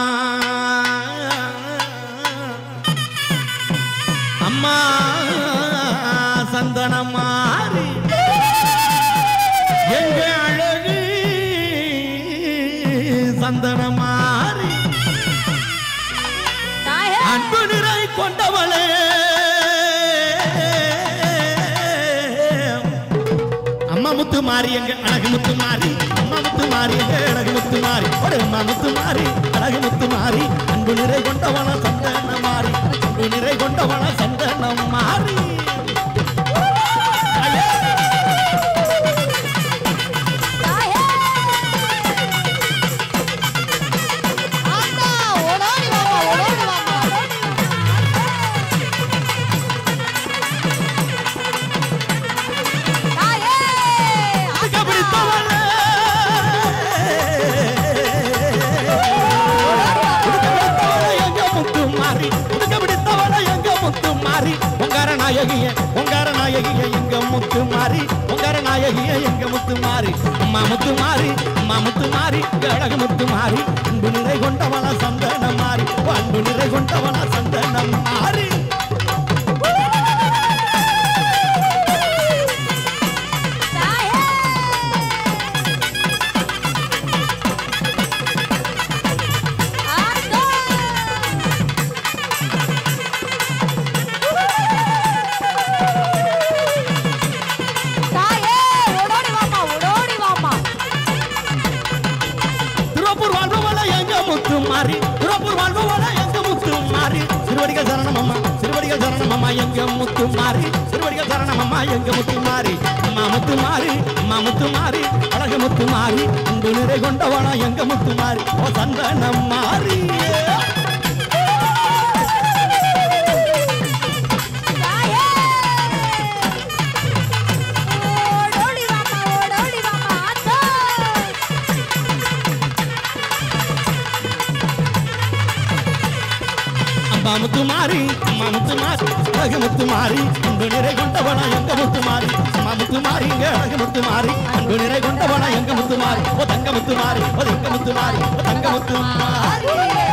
அம்மா சந்தனமாரி எங்க அழகு சந்தனமாரி அன்பு நிறை கொண்டவளே அம்மா முத்து மாறி எங்க அழகு முத்து மாறி அம்மா முத்து மாறி எங்க அழகு முத்து மாறி அம்மா முத்து மாறி அழகு முத்து மாறி அன்பு நிறை கொண்டவள சந்தன மாறி அன்பு நிறை கொண்டவள சந்தனம் மாறி உங்கார நாயகிய எங்க முத்து மாறி உங்கார நாயகிய எங்க முத்து மாறி அம்மா முத்து மாறி அம்மா முத்து மாறி அழகு முத்து மாறி அன்பு நிறை கொண்டவள சந்தனம் மாறி அன்பு நிறை கொண்டவள சந்தனம் மாறி சிறுவடிகள் சரணம் அம்மா எங்க முத்து மாறி சிறுவடிகள் சரணம் அம்மா எங்க முத்து மாறி அம்மா முத்து மாறி அம்மா முத்து மாறி அழகு முத்து மாறி அன்பு நிறை கொண்டவளா எங்க முத்து மாறி ஓ சந்தனம் மாறி முத்து மாறி அம்மா முத்து மாறி அழகு முத்து மாறி அன்பு நிறை கொண்டவளா எங்க முத்து மாறி அம்மா முத்து மாறி அழகு முத்து மாறி அன்பு நிறை கொண்டவளா எங்க முத்து மாறி ஓ தங்க முத்து மாறி ஓ எங்க முத்து மாறி ஓ தங்க முத்து மாறி